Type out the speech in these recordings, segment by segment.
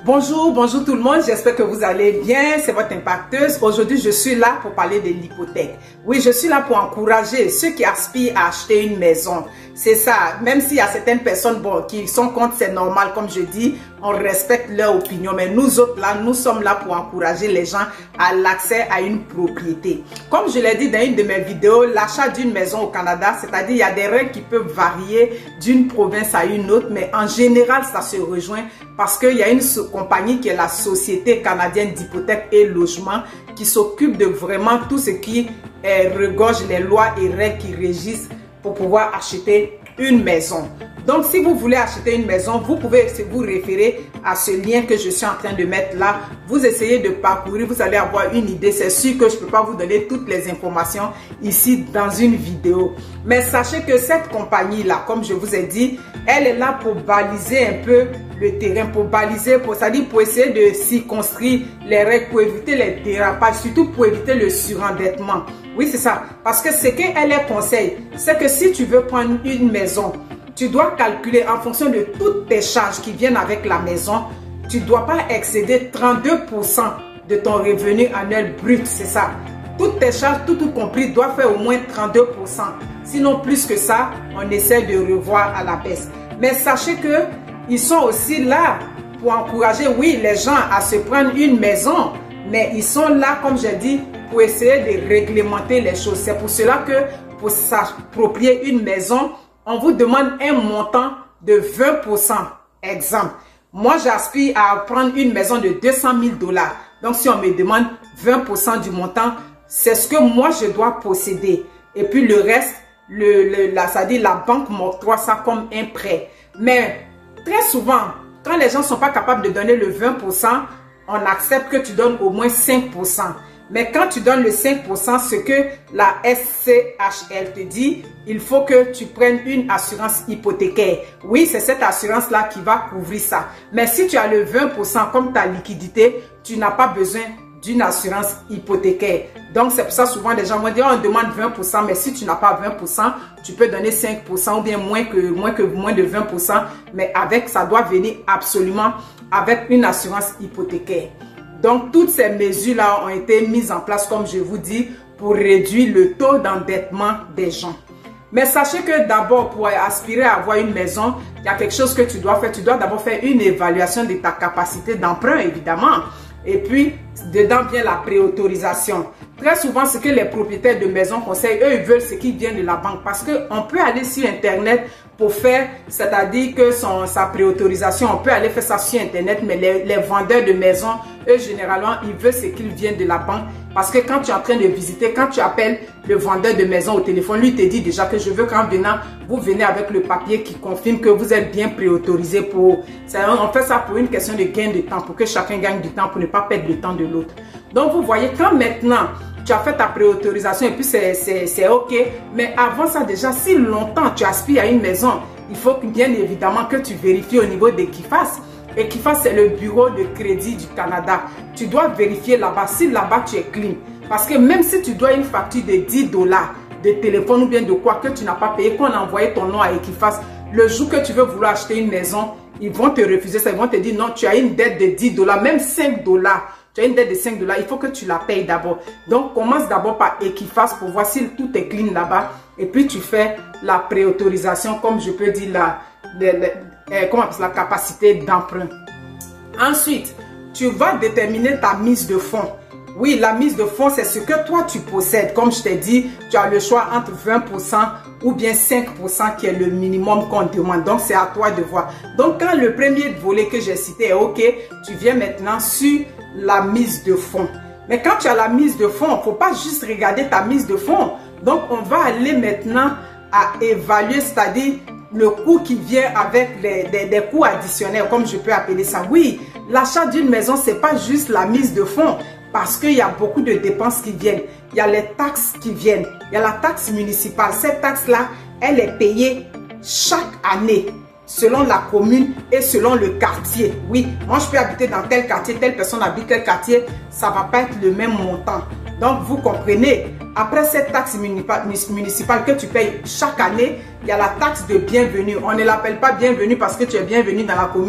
Bonjour, bonjour tout le monde, j'espère que vous allez bien, c'est votre impacteuse. Aujourd'hui, je suis là pour parler de l'hypothèque. Oui, je suis là pour encourager ceux qui aspirent à acheter une maison. C'est ça, même s'il y a certaines personnes qui sont contre, c'est normal, comme je dis, on respecte leur opinion. Mais nous autres, là, nous sommes là pour encourager les gens à l'accès à une propriété. Comme je l'ai dit dans une de mes vidéos, l'achat d'une maison au Canada, c'est-à-dire il y a des règles qui peuvent varier d'une province à une autre, mais en général, ça se rejoint parce qu'il y a une compagnie qui est la Société canadienne d'hypothèque et logement qui s'occupe de vraiment tout ce qui regorge les lois et règles qui régissent pour pouvoir acheter une maison. Donc, si vous voulez acheter une maison, vous pouvez vous référer à ce lien que je suis en train de mettre là. Vous essayez de parcourir, vous allez avoir une idée. C'est sûr que je ne peux pas vous donner toutes les informations ici dans une vidéo. Mais sachez que cette compagnie-là, comme je vous ai dit, elle est là pour baliser un peu le terrain, pour baliser, c'est-à-dire pour essayer de circonscrire les règles, pour éviter les dérapages, surtout pour éviter le surendettement. Oui, c'est ça. Parce que ce qu'elle est conseille, c'est que si tu veux prendre une maison, tu dois calculer en fonction de toutes tes charges qui viennent avec la maison. Tu ne dois pas excéder 32% de ton revenu annuel brut, c'est ça. Toutes tes charges, tout compris, doivent faire au moins 32%. Sinon, plus que ça, on essaie de revoir à la baisse. Mais sachez que ils sont aussi là pour encourager, oui, les gens à se prendre une maison. Mais ils sont là, comme j'ai dit, pour essayer de réglementer les choses. C'est pour cela que pour s'approprier une maison, on vous demande un montant de 20%. Exemple, moi j'aspire à prendre une maison de 200 000 $. Donc si on me demande 20% du montant, c'est ce que moi je dois posséder. Et puis le reste, c'est-à-dire la banque m'octroie ça comme un prêt. Mais très souvent, quand les gens ne sont pas capables de donner le 20%, on accepte que tu donnes au moins 5%. Mais quand tu donnes le 5%, ce que la SCHL te dit, il faut que tu prennes une assurance hypothécaire. Oui, c'est cette assurance-là qui va couvrir ça. Mais si tu as le 20% comme ta liquidité, tu n'as pas besoin d'une assurance hypothécaire. Donc, c'est pour ça souvent les gens vont dire, on demande 20%, mais si tu n'as pas 20%, tu peux donner 5% ou bien moins de 20%. Mais avec, ça doit venir absolument avec une assurance hypothécaire. Donc, toutes ces mesures-là ont été mises en place, comme je vous dis, pour réduire le taux d'endettement des gens. Mais sachez que d'abord, pour aspirer à avoir une maison, il y a quelque chose que tu dois faire. Tu dois d'abord faire une évaluation de ta capacité d'emprunt, évidemment. Et puis, dedans vient la préautorisation. Très souvent, ce que les propriétaires de maisons conseillent, eux, ils veulent ce qui vient de la banque. Parce qu'on peut aller sur Internet pour faire, c'est-à-dire que sa préautorisation, on peut aller faire ça sur Internet, mais les vendeurs de maisons, eux, généralement, ils veulent ce qu'ils viennent de la banque. Parce que quand tu es en train de visiter, quand tu appelles le vendeur de maison au téléphone, lui te dit déjà que je veux qu'en venant, vous venez avec le papier qui confirme que vous êtes bien préautorisé pour... On fait ça pour une question de gain de temps, pour que chacun gagne du temps, pour ne pas perdre le temps de l'autre. Donc, vous voyez, quand maintenant, tu as fait ta préautorisation et puis c'est OK. Mais avant ça, déjà, si longtemps tu aspires à une maison, il faut bien évidemment que tu vérifies au niveau d'Equifax. Equifax, c'est le bureau de crédit du Canada. Tu dois vérifier là-bas, si là-bas tu es clean. Parce que même si tu dois une facture de 10 $ de téléphone ou bien de quoi que tu n'as pas payé, qu'on a envoyé ton nom à Equifax, le jour que tu veux vouloir acheter une maison, ils vont te refuser ça. Ils vont te dire non, tu as une dette de 10 $, même 5 $. Tu as une dette de 5 $, il faut que tu la payes d'abord. Donc, commence d'abord par Equifax pour voir si tout est clean là-bas. Et puis, tu fais la préautorisation, comme je peux dire, la capacité d'emprunt. Ensuite, tu vas déterminer ta mise de fonds. Oui, la mise de fonds, c'est ce que toi, tu possèdes. Comme je t'ai dit, tu as le choix entre 20% ou bien 5% qui est le minimum qu'on demande. Donc, c'est à toi de voir. Donc, quand le premier volet que j'ai cité est OK, tu viens maintenant sur la mise de fonds. Mais quand tu as la mise de fonds, il ne faut pas juste regarder ta mise de fonds. Donc, on va aller maintenant à évaluer, c'est-à-dire le coût qui vient avec des coûts additionnels, comme je peux appeler ça. Oui, l'achat d'une maison, ce n'est pas juste la mise de fonds, parce qu'il y a beaucoup de dépenses qui viennent. Il y a les taxes qui viennent. Il y a la taxe municipale. Cette taxe-là, elle est payée chaque année, selon la commune et selon le quartier. Oui, moi je peux habiter dans tel quartier, telle personne habite tel quartier, ça ne va pas être le même montant. Donc vous comprenez, après cette taxe municipale que tu payes chaque année, il y a la taxe de bienvenue. On ne l'appelle pas bienvenue parce que tu es bienvenu dans la commune.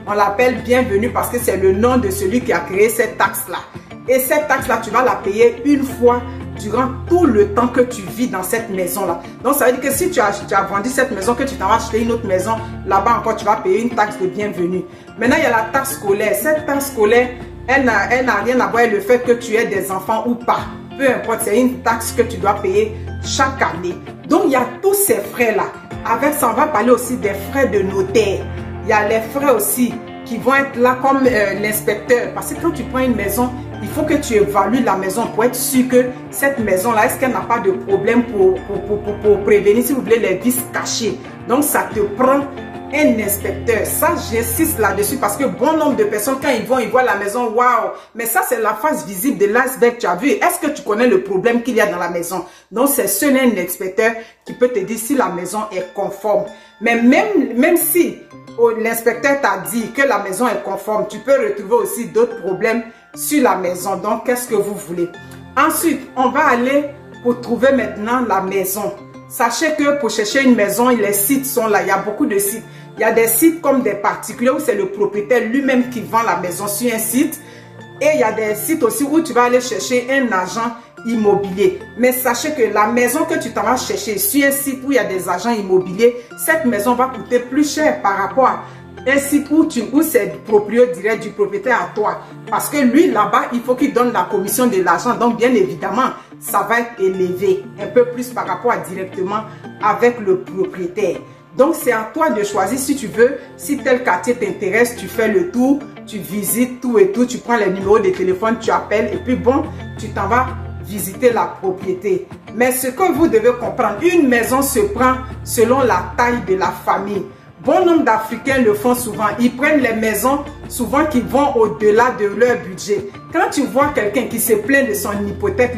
On l'appelle bienvenue parce que c'est le nom de celui qui a créé cette taxe-là. Et cette taxe-là, tu vas la payer une fois durant tout le temps que tu vis dans cette maison-là. Donc, ça veut dire que si tu as vendu cette maison, que tu t'en vas acheter une autre maison, là-bas encore, tu vas payer une taxe de bienvenue. Maintenant, il y a la taxe scolaire. Cette taxe scolaire, elle n'a rien à voir avec le fait que tu aies des enfants ou pas. Peu importe, c'est une taxe que tu dois payer chaque année. Donc, il y a tous ces frais-là. Avec ça, on va parler aussi des frais de notaire. Il y a les frais aussi qui vont être là comme l'inspecteur. Parce que quand tu prends une maison, il faut que tu évalues la maison pour être sûr que cette maison-là, est-ce qu'elle n'a pas de problème pour prévenir, si vous voulez, les vices cachés. Donc, ça te prend un inspecteur. Ça, j'insiste là-dessus parce que bon nombre de personnes, quand ils voient la maison, waouh, mais ça, c'est la face visible de l'iceberg. Tu as vu, est-ce que tu connais le problème qu'il y a dans la maison? Donc, c'est seul un inspecteur qui peut te dire si la maison est conforme. Mais même si l'inspecteur t'a dit que la maison est conforme, tu peux retrouver aussi d'autres problèmes sur la maison. Donc, qu'est-ce que vous voulez? Ensuite, on va aller pour trouver maintenant la maison. Sachez que pour chercher une maison, les sites sont là. Il y a beaucoup de sites. Il y a des sites comme des particuliers où c'est le propriétaire lui-même qui vend la maison sur un site. Et il y a des sites aussi où tu vas aller chercher un agent immobilier. Mais sachez que la maison que tu t'en vas chercher sur un site où il y a des agents immobiliers, cette maison va coûter plus cher par rapport à un site où c'est du propriétaire direct, du propriétaire à toi. Parce que lui, là-bas, il faut qu'il donne la commission de l'argent. Donc, bien évidemment, ça va être élevé un peu plus par rapport à directement avec le propriétaire. Donc, c'est à toi de choisir si tu veux. Si tel quartier t'intéresse, tu fais le tour, tu visites tout et tout, tu prends les numéros de téléphone, tu appelles et puis bon, tu t'en vas visiter la propriété. Mais ce que vous devez comprendre, une maison se prend selon la taille de la famille. Bon nombre d'Africains le font souvent. Ils prennent les maisons souvent qui vont au-delà de leur budget. Quand tu vois quelqu'un qui se plaint de son hypothèque,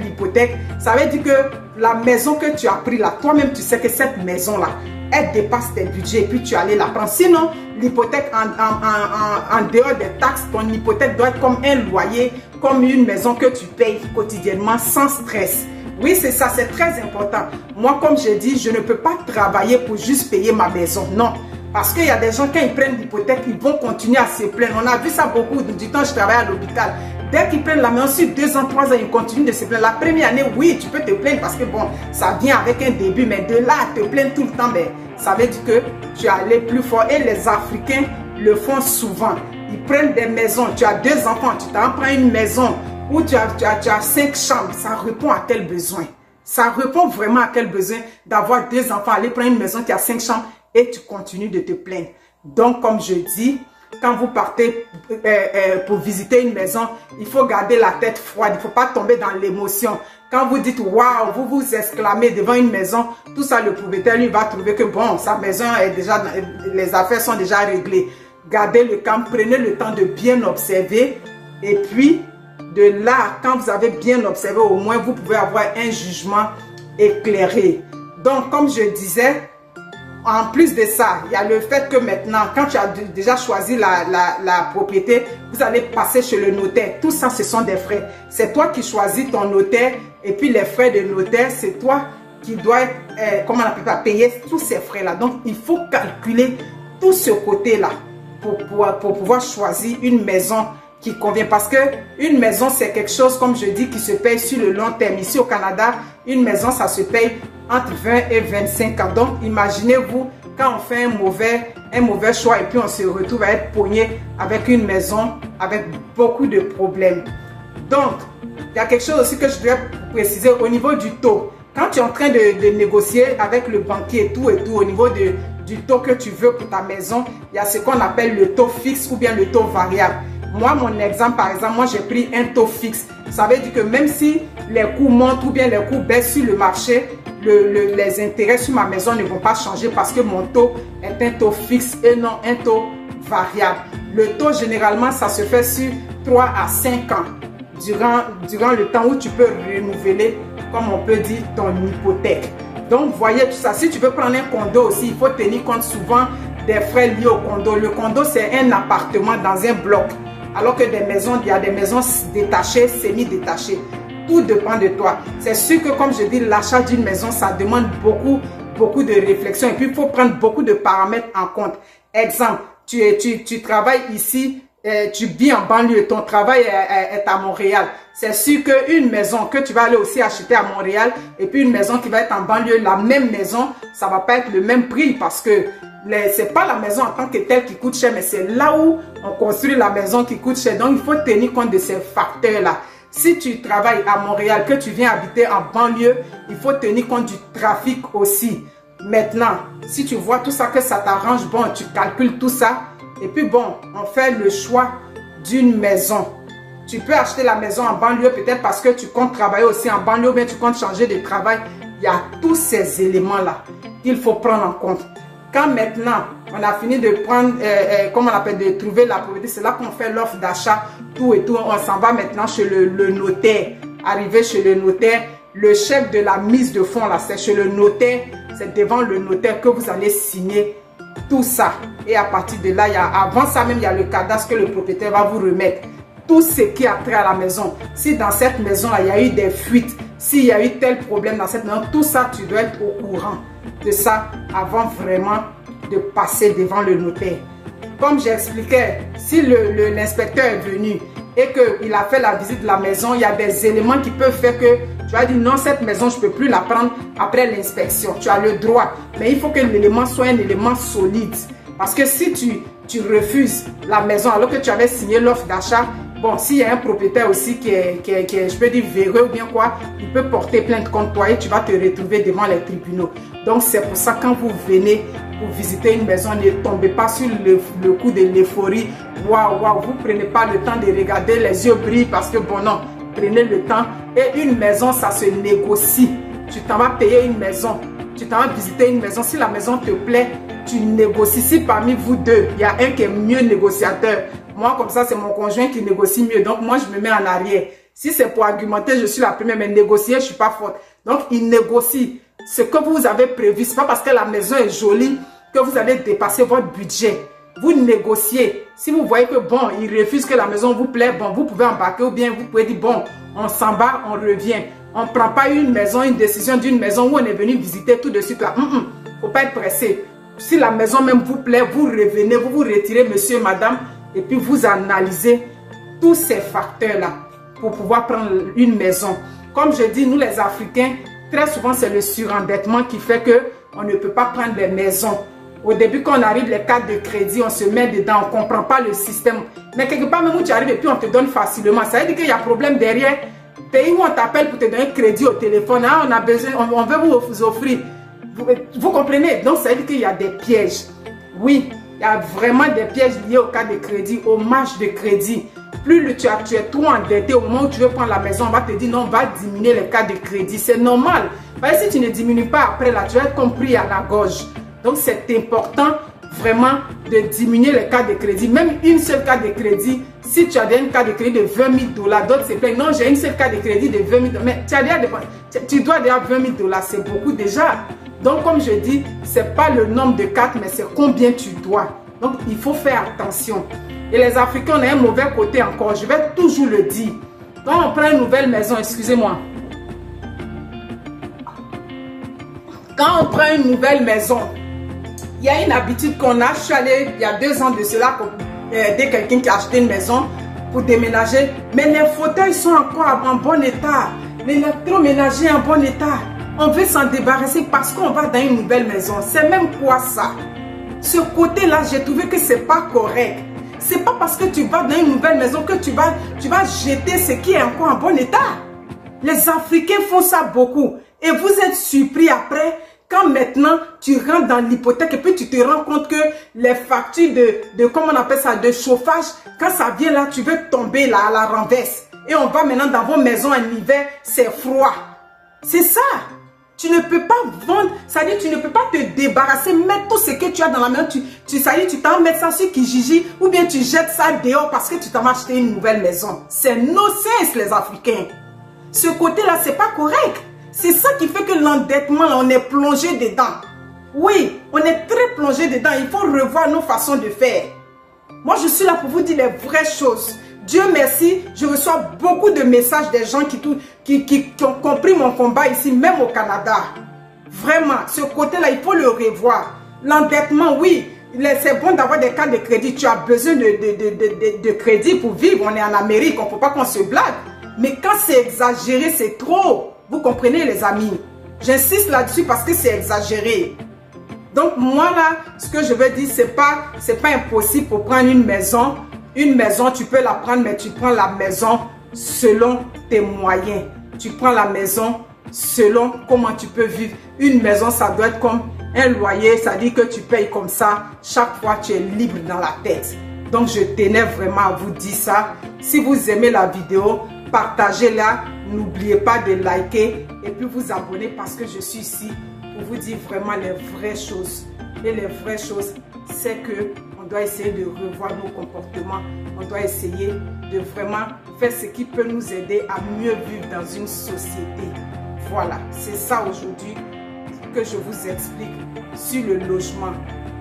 ça veut dire que la maison que tu as pris là, toi-même tu sais que cette maison-là, elle dépasse tes budgets et puis tu allais la prendre. Sinon, l'hypothèque en dehors des taxes, ton hypothèque doit être comme un loyer, comme une maison que tu payes quotidiennement sans stress. Oui, c'est ça, c'est très important. Moi, comme j'ai dit, je ne peux pas travailler pour juste payer ma maison. Non. Parce qu'il y a des gens, quand ils prennent l'hypothèque, ils vont continuer à se plaindre. On a vu ça beaucoup du temps, je travaille à l'hôpital. Dès qu'ils prennent la maison, sur 2 ans, 3 ans, ils continuent de se plaindre. La première année, oui, tu peux te plaindre parce que bon, ça vient avec un début. Mais de là à te plaindre tout le temps, ben, ça veut dire que tu es allé plus fort. Et les Africains le font souvent. Ils prennent des maisons. Tu as 2 enfants, tu t'en prends une maison où tu as 5 chambres. Ça répond à quel besoin? Ça répond vraiment à quel besoin d'avoir 2 enfants, aller prendre une maison qui a 5 chambres et tu continues de te plaindre. Donc, comme je dis, quand vous partez pour visiter une maison, il faut garder la tête froide. Il ne faut pas tomber dans l'émotion. Quand vous dites waouh, vous vous exclamez devant une maison, tout ça, le propriétaire, lui, va trouver que bon, sa maison est déjà, les affaires sont déjà réglées. Gardez le calme, prenez le temps de bien observer. Et puis, de là, quand vous avez bien observé, au moins, vous pouvez avoir un jugement éclairé. Donc, comme je disais, en plus de ça, il y a le fait que maintenant, quand tu as déjà choisi la propriété, vous allez passer chez le notaire. Tout ça, ce sont des frais. C'est toi qui choisis ton notaire et puis les frais de notaire, c'est toi qui dois, comment on appelle ça, payer tous ces frais-là. Donc, il faut calculer tout ce côté-là pour pouvoir choisir une maison qui convient. Parce que une maison, c'est quelque chose, comme je dis, qui se paye sur le long terme. Ici au Canada, une maison, ça se paye entre 20 et 25 ans. Donc, imaginez-vous quand on fait un mauvais choix et puis on se retrouve à être pogné avec une maison avec beaucoup de problèmes. Donc, il y a quelque chose aussi que je dois préciser au niveau du taux. Quand tu es en train de négocier avec le banquier et tout, au niveau du taux que tu veux pour ta maison, il y a ce qu'on appelle le taux fixe ou bien le taux variable. Moi, mon exemple, par exemple, moi j'ai pris un taux fixe. Ça veut dire que même si les coûts montent ou bien les coûts baissent sur le marché, les intérêts sur ma maison ne vont pas changer parce que mon taux est un taux fixe et non un taux variable. Le taux, généralement, ça se fait sur 3 à 5 ans, durant le temps où tu peux renouveler, comme on peut dire, ton hypothèque. Donc, voyez tout ça. Si tu veux prendre un condo aussi, il faut tenir compte souvent des frais liés au condo. Le condo, c'est un appartement dans un bloc. Alors que des maisons, il y a des maisons détachées, semi-détachées. Tout dépend de toi. C'est sûr que, comme je dis, l'achat d'une maison, ça demande beaucoup de réflexion. Et puis, il faut prendre beaucoup de paramètres en compte. Exemple, tu travailles ici, tu vis en banlieue, ton travail est à Montréal. C'est sûr qu'une maison que tu vas aller aussi acheter à Montréal et puis une maison qui va être en banlieue, la même maison, ça va pas être le même prix parce que c'est pas la maison en tant que telle qui coûte cher, mais c'est là où on construit la maison qui coûte cher. Donc, il faut tenir compte de ces facteurs-là. Si tu travailles à Montréal, que tu viens habiter en banlieue, il faut tenir compte du trafic aussi. Maintenant, si tu vois tout ça, que ça t'arrange, bon, tu calcules tout ça. Et puis bon, on fait le choix d'une maison. Tu peux acheter la maison en banlieue peut-être parce que tu comptes travailler aussi en banlieue ou bien tu comptes changer de travail. Il y a tous ces éléments-là qu'il faut prendre en compte. Quand maintenant, on a fini de prendre, comment on appelle, de trouver la propriété, c'est là qu'on fait l'offre d'achat, tout et tout. On s'en va maintenant chez le notaire. Arrivé chez le notaire, le chèque de la mise de fonds, là, c'est chez le notaire. C'est devant le notaire que vous allez signer tout ça. Et à partir de là, avant ça même, il y a le cadastre que le propriétaire va vous remettre. Tout ce qui a trait à la maison. Si dans cette maison-là, il y a eu des fuites, s'il y a eu tel problème dans cette maison, tout ça, tu dois être au courant de ça avant vraiment de passer devant le notaire. Comme j'expliquais, si l'inspecteur est venu et qu'il a fait la visite de la maison, il y a des éléments qui peuvent faire que tu as dit non, cette maison, je ne peux plus la prendre après l'inspection. Tu as le droit, mais il faut que l'élément soit un élément solide. Parce que si tu refuses la maison alors que tu avais signé l'offre d'achat, bon, s'il y a un propriétaire aussi qui est, je peux dire, véreux ou bien quoi, il peut porter plainte contre toi et tu vas te retrouver devant les tribunaux. Donc, c'est pour ça quand vous venez pour visiter une maison, ne tombez pas sur le coup de l'euphorie. Waouh, waouh, vous ne prenez pas le temps de regarder, les yeux brillent parce que bon, non, prenez le temps. Et une maison, ça se négocie. Tu t'en vas payer une maison, tu t'en vas visiter une maison. Si la maison te plaît, tu négocies. Si parmi vous deux, il y a un qui est mieux négociateur, moi, comme ça, c'est mon conjoint qui négocie mieux. Donc, moi, je me mets en arrière. Si c'est pour argumenter, je suis la première, mais négocier, je ne suis pas forte. Donc, il négocie ce que vous avez prévu. Ce n'est pas parce que la maison est jolie que vous allez dépasser votre budget. Vous négociez. Si vous voyez que, bon, il refuse que la maison vous plaît, bon, vous pouvez embarquer ou bien vous pouvez dire, bon, on s'en va, on revient. On ne prend pas une maison, une décision d'une maison où on est venu visiter tout de suite là. Il ne faut pas être pressé. Si la maison même vous plaît, vous revenez, vous vous retirez, monsieur, madame, et puis vous analysez tous ces facteurs-là pour pouvoir prendre une maison. Comme je dis, nous les Africains, très souvent c'est le surendettement qui fait qu'on ne peut pas prendre des maisons. Au début, quand on arrive, les cartes de crédit, on se met dedans, on ne comprend pas le système. Mais quelque part, même où tu arrives et puis on te donne facilement, ça veut dire qu'il y a problème derrière. Pays où on t'appelle pour te donner un crédit au téléphone, hein, on a besoin, on veut vous offrir. Vous comprenez? Donc, ça veut dire qu'il y a des pièges. Oui, il y a vraiment des pièges liés au cas de crédit, aux marges de crédit. Plus tu es trop endetté, au moment où tu veux prendre la maison, on va te dire non, on va diminuer les cas de crédit. C'est normal. Parce que si tu ne diminues pas après, là, tu vas être compris à la gorge. Donc, c'est important vraiment de diminuer les cas de crédit. Même une seule cas de crédit, si tu as un cas de crédit de 20 000 $, d'autres se plaignent. Non, j'ai une seule cas de crédit de 20 000 $. Mais tu dois déjà 20 000 $, c'est beaucoup déjà. Donc, comme je dis, ce n'est pas le nombre de cartes, mais c'est combien tu dois. Donc, il faut faire attention. Et les Africains, on a un mauvais côté encore. Je vais toujours le dire. Quand on prend une nouvelle maison, excusez-moi. Quand on prend une nouvelle maison, il y a une habitude qu'on a. Je suis allée il y a 2 ans de cela pour aider quelqu'un qui a acheté une maison pour déménager. Mais les fauteuils sont encore en bon état. L'électroménager est en bon état. On veut s'en débarrasser parce qu'on va dans une nouvelle maison. C'est même quoi ça? Ce côté-là, j'ai trouvé que c'est pas correct. C'est pas parce que tu vas dans une nouvelle maison que tu vas jeter ce qui est encore en bon état. Les Africains font ça beaucoup. Et vous êtes surpris après quand maintenant tu rentres dans l'hypothèque et puis tu te rends compte que les factures de comment on appelle ça, de chauffage, quand ça vient là, tu veux tomber là à la renverse. Et on va maintenant dans vos maisons en hiver, c'est froid. C'est ça. Tu ne peux pas vendre, c'est-à-dire tu ne peux pas te débarrasser, mettre tout ce que tu as dans la main, tu t'en mets ça sur Kijiji ou bien tu jettes ça dehors parce que tu t'en vas acheter une nouvelle maison. C'est no-sense les Africains. Ce côté-là, c'est pas correct. C'est ça qui fait que l'endettement, on est plongé dedans. Oui, on est très plongé dedans. Il faut revoir nos façons de faire. Moi, je suis là pour vous dire les vraies choses. Dieu merci, je reçois beaucoup de messages des gens qui ont compris mon combat ici, même au Canada. Vraiment, ce côté-là, il faut le revoir. L'endettement, oui, C'est bon d'avoir des cartes de crédit. Tu as besoin de crédit pour vivre. On est en Amérique, on ne peut pas qu'on se blague. Mais quand c'est exagéré, c'est trop. Vous comprenez les amis? J'insiste là-dessus parce que c'est exagéré. Donc moi là, ce que je veux dire, c'est pas impossible pour prendre une maison. Une maison, tu peux la prendre, mais tu prends la maison selon tes moyens. Tu prends la maison selon comment tu peux vivre. Une maison, ça doit être comme un loyer, ça dit que tu payes comme ça. Chaque fois, tu es libre dans la tête. Donc, je tenais vraiment à vous dire ça. Si vous aimez la vidéo, partagez-la. N'oubliez pas de liker et puis vous abonner parce que je suis ici pour vous dire vraiment les vraies choses. Et les vraies choses, c'est que on doit essayer de revoir nos comportements. On doit essayer de vraiment faire ce qui peut nous aider à mieux vivre dans une société. Voilà, c'est ça aujourd'hui que je vous explique sur le logement.